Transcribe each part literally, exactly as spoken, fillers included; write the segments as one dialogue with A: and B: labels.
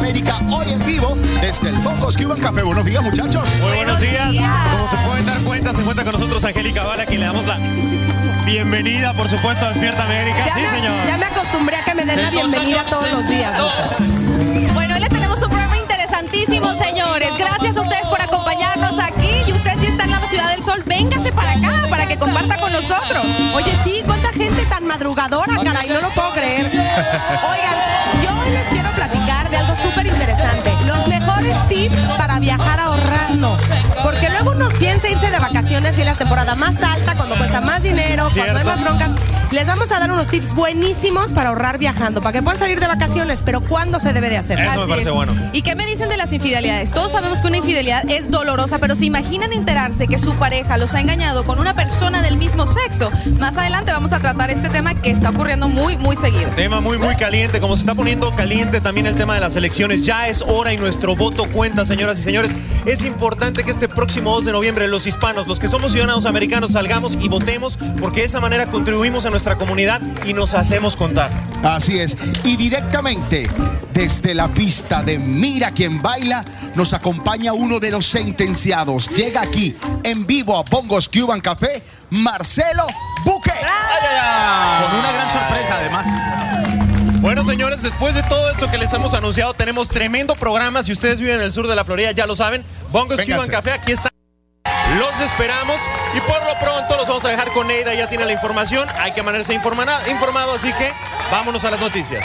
A: América, hoy en vivo desde el Bongos Cuban Café. Buenos días, muchachos.
B: Muy buenos días. Como se pueden dar cuenta, se encuentra con nosotros Angélica Vara, a quien le damos la bienvenida, por supuesto, a Despierta América.
C: Ya
B: sí,
C: me,
B: señor.
C: Ya me acostumbré a que me den la bienvenida todos los días, muchachos.
D: Bueno, hoy le tenemos un programa interesantísimo, señores. Gracias a ustedes por acompañarnos aquí. Y usted, si está en la Ciudad del Sol, véngase para acá para que comparta con nosotros.
C: Oye, sí, cuánta gente tan madrugadora, caray, no lo puedo creer. Oigan, yo hoy les quiero platicar de algo súper interesante. Los mejores tips para viajar ahorrando. Porque luego uno piensa irse de vacaciones y en la temporada más alta, cuando cuesta más dinero,
B: Cierto.
C: cuando hay más broncas. Les vamos a dar unos tips buenísimos para ahorrar viajando, para que puedan salir de vacaciones, pero ¿cuándo se debe de hacer?
B: Eso me
D: Así
B: parece
D: es.
B: bueno.
D: ¿Y qué me dicen de las infidelidades? Todos sabemos que una infidelidad es dolorosa, pero ¿se imaginan enterarse que su pareja los ha engañado con una persona del mismo sexo? Más adelante vamos a tratar este tema que está ocurriendo muy, muy seguido.
B: Tema muy, muy caliente. Como se está poniendo caliente también el tema de las elecciones, ya es hora y nuestro voto cuenta, señoras y señores. Es importante que este próximo dos de noviembre los hispanos, los que somos ciudadanos americanos, salgamos y votemos, porque de esa manera contribuimos a nuestra comunidad y nos hacemos contar.
A: Así es. Y directamente desde la pista de Mira Quién Baila, nos acompaña uno de los sentenciados. Llega aquí en vivo a Bongos Cuban Café, Marcelo Buque.
B: ¡Ay, ay, ay!
A: Con una gran sorpresa, además.
B: Bueno, señores, después de todo esto que les hemos anunciado, tenemos tremendo programa. Si ustedes viven en el sur de la Florida, ya lo saben. Bongos
A: Vénganse.
B: Cuban Café, aquí está. Los esperamos y por lo pronto los vamos a dejar con Neida. Ya tiene la información. Hay que mantenerse informado, informado, así que vámonos a las noticias.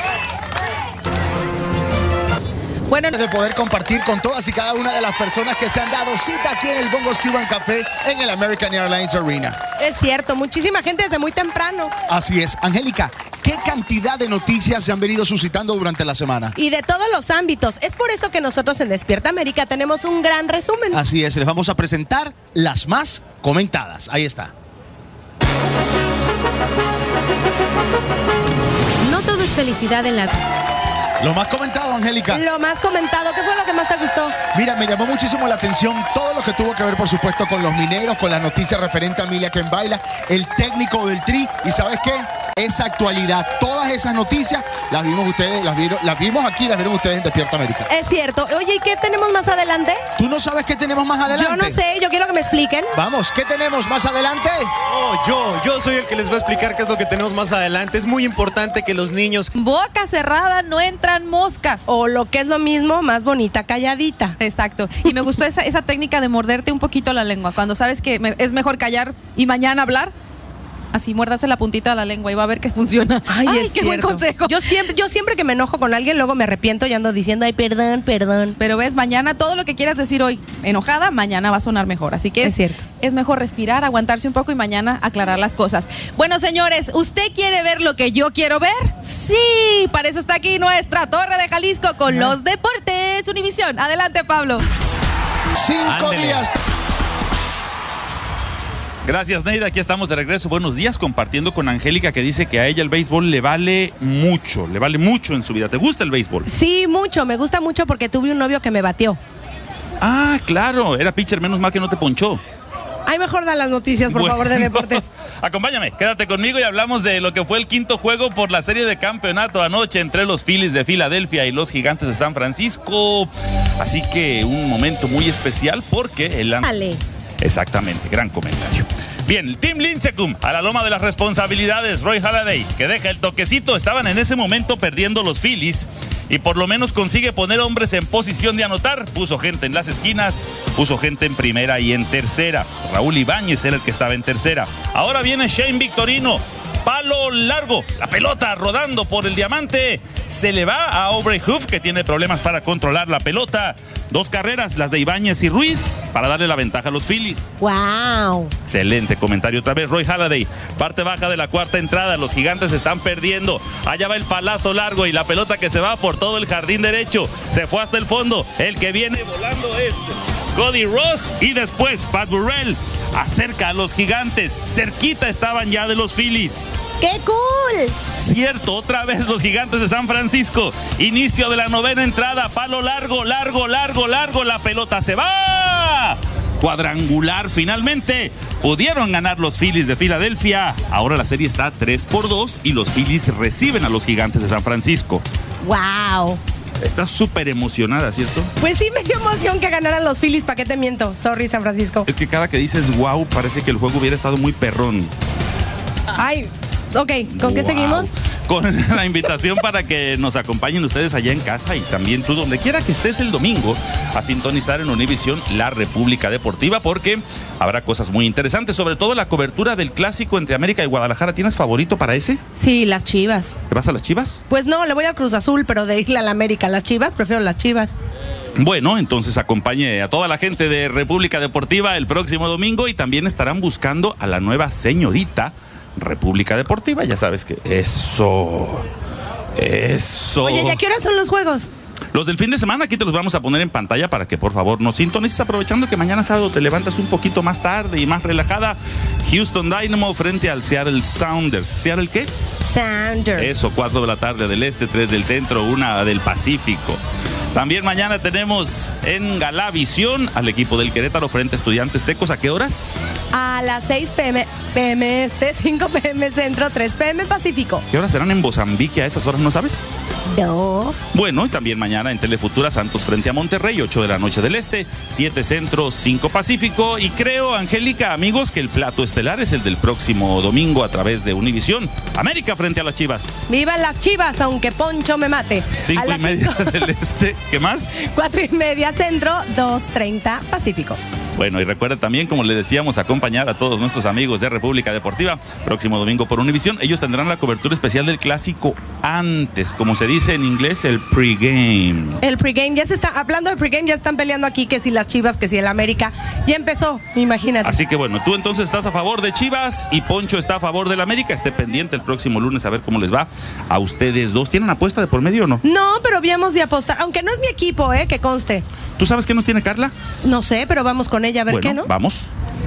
D: Bueno,
A: De poder compartir con todas y cada una de las personas que se han dado cita aquí en el Bongos Cuban Café en el American Airlines Arena.
C: Es cierto, muchísima gente desde muy temprano.
A: Así es. Angélica, ¿qué cantidad de noticias se han venido suscitando durante la semana?
C: Y de todos los ámbitos. Es por eso que nosotros en Despierta América tenemos un gran resumen.
A: Así es, les vamos a presentar las más comentadas. Ahí está.
E: No todo es felicidad en la vida.
A: Lo más comentado, Angélica.
C: Lo más comentado, ¿qué fue lo que más te gustó?
A: Mira, me llamó muchísimo la atención todo lo que tuvo que ver, por supuesto, con los mineros, con las noticias referentes a Mira Quién Baila, el técnico del Tri. ¿Y sabes qué? Esa actualidad, todas esas noticias las vimos ustedes, las vieron, las vimos aquí, las vieron ustedes en Despierta América.
C: Es cierto. Oye, ¿y qué tenemos más adelante?
A: ¿Tú no sabes qué tenemos más adelante?
C: Yo no sé, yo quiero que me expliquen.
A: Vamos, ¿qué tenemos más adelante?
B: Oh, yo, yo soy el que les va a explicar qué es lo que tenemos más adelante. Es muy importante que los niños...
D: boca cerrada no entran moscas.
C: O lo que es lo mismo, más bonita, calladita.
D: Exacto. Y me gustó esa, esa técnica de morderte un poquito la lengua. Cuando sabes que me- es mejor callar y mañana hablar, así muérdase la puntita de la lengua y va a ver que funciona.
C: Ay, es
D: qué buen
C: cierto.
D: consejo.
C: Yo siempre, yo siempre que me enojo con alguien, luego me arrepiento y ando diciendo, ay, perdón, perdón.
D: Pero ves, mañana todo lo que quieras decir hoy enojada, mañana va a sonar mejor. Así que
C: Es cierto.
D: es mejor respirar, aguantarse un poco y mañana aclarar las cosas. Bueno, señores, ¿usted quiere ver lo que yo quiero ver? Sí, para eso está aquí nuestra Torre de Jalisco con los deportes Univisión. Adelante, Pablo.
A: Cinco
B: Ándele.
A: días.
F: Gracias, Neida. Aquí estamos de regreso. Buenos días, compartiendo con Angélica, que dice que a ella el béisbol le vale mucho, le vale mucho en su vida. ¿Te gusta el béisbol?
C: Sí, mucho, me gusta mucho porque tuve un novio que me batió.
F: Ah, claro, era pitcher, menos mal que no te ponchó.
C: Ay, mejor dan las noticias, por
F: Bueno,
C: favor, de deportes.
F: Acompáñame, quédate conmigo y hablamos de lo que fue el quinto juego por la serie de campeonato anoche entre los Phillies de Filadelfia y los Gigantes de San Francisco. Así que un momento muy especial porque el...
C: Dale.
F: Exactamente, gran comentario. Bien, el Team Lincecum a la loma de las responsabilidades. Roy Halladay, que deja el toquecito. Estaban en ese momento perdiendo los Phillies y por lo menos consigue poner hombres en posición de anotar. Puso gente en las esquinas, puso gente en primera y en tercera. Raúl Ibáñez era el que estaba en tercera. Ahora viene Shane Victorino. Palo largo, la pelota rodando por el diamante. Se le va a Aubrey Huff, que tiene problemas para controlar la pelota. Dos carreras, las de Ibáñez y Ruiz, para darle la ventaja a los Phillies.
C: Wow.
F: Excelente comentario otra vez, Roy Halladay. Parte baja de la cuarta entrada, los Gigantes están perdiendo. Allá va el palazo largo y la pelota que se va por todo el jardín derecho. Se fue hasta el fondo. El que viene volando es Cody Ross y después Pat Burrell. Acerca a los Gigantes, cerquita estaban ya de los Phillies.
C: ¡Qué cool!
F: Cierto, otra vez los Gigantes de San Francisco. Inicio de la novena entrada, palo largo, largo, largo, largo, la pelota se va. Cuadrangular finalmente. Pudieron ganar los Phillies de Filadelfia. Ahora la serie está tres por dos y los Phillies reciben a los Gigantes de San Francisco.
C: ¡Wow!
F: Estás súper emocionada, ¿cierto?
C: Pues sí, me dio emoción que ganaran los Phillies, ¿para qué te miento? Sorry, San Francisco.
F: Es que cada que dices wow, parece que el juego hubiera estado muy perrón.
C: Ay, ok, ¿con qué
F: Wow.
C: seguimos?
F: Con la invitación para que nos acompañen ustedes allá en casa y también tú donde quiera que estés el domingo a sintonizar en Univisión La República Deportiva, porque habrá cosas muy interesantes, sobre todo la cobertura del clásico entre América y Guadalajara. ¿Tienes favorito para ese?
C: Sí, las Chivas.
F: ¿Te vas a las Chivas?
C: Pues no, le voy al Cruz Azul, pero de irle a la América, las Chivas, prefiero las Chivas.
F: Bueno, entonces acompañe a toda la gente de República Deportiva el próximo domingo y también estarán buscando a la nueva señorita República Deportiva, ya sabes que eso, eso.
C: Oye, ¿y a qué hora son los juegos?
F: Los del fin de semana aquí te los vamos a poner en pantalla para que por favor nos sintonices, aprovechando que mañana sábado te levantas un poquito más tarde y más relajada. Houston Dynamo frente al Seattle Sounders. ¿Seattle qué?
C: Sounders.
F: Eso, cuatro de la tarde del este, tres del centro, una del Pacífico. También mañana tenemos en Galavisión al equipo del Querétaro frente a Estudiantes Tecos. ¿A qué horas?
C: A las seis pm, pm este, cinco pm centro, tres pm Pacífico.
F: ¿Qué horas serán en Mozambique a esas horas, no sabes?
C: No.
F: Bueno, y también mañana en Telefutura Santos frente a Monterrey, ocho de la noche del este, siete centro, cinco Pacífico. Y creo, Angélica, amigos, que el plato estelar es el del próximo domingo a través de Univisión. América frente a las Chivas.
C: ¡Viva las Chivas, aunque Poncho me mate!
F: Cinco
C: A
F: y
C: las
F: media
C: cinco-
F: del este. ¿Qué más?
C: Cuatro y media centro, dos treinta Pacífico.
F: Bueno, y recuerda también, como le decíamos, acompañar a todos nuestros amigos de República Deportiva próximo domingo por Univisión. Ellos tendrán la cobertura especial del clásico antes, como se dice en inglés, el pregame.
C: El pregame, ya se está, hablando de pregame, ya están peleando aquí que si las Chivas, que si el América. Ya empezó, imagínate.
F: Así que bueno, tú entonces estás a favor de Chivas y Poncho está a favor del América. Esté pendiente el próximo lunes a ver cómo les va a ustedes dos. ¿Tienen apuesta de por medio o no?
C: No, pero habíamos de apostar, aunque no es mi equipo, eh, que conste.
F: ¿Tú sabes qué nos tiene Carla?
C: No sé, pero vamos con ella a ver
F: Bueno,
C: qué, ¿no?
F: vamos.